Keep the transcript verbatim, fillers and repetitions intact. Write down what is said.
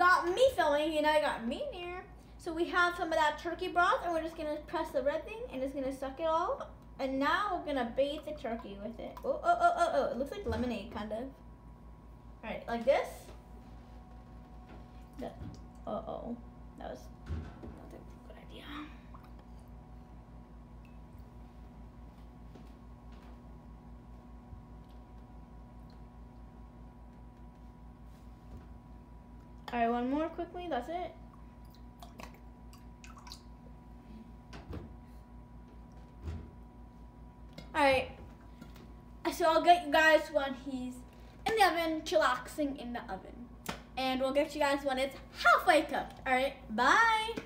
got me filming, and I got me near. So we have some of that turkey broth, and we're just gonna press the red thing and just gonna suck it all. And now we're gonna bathe the turkey with it. Oh, oh, oh, oh, oh! It looks like lemonade, kind of. All right, like this. Uh oh, that was not a good idea. All right, one more quickly. That's it. Alright, so I'll get you guys when he's in the oven, chillaxing in the oven. And we'll get you guys when it's halfway cooked. Alright, bye!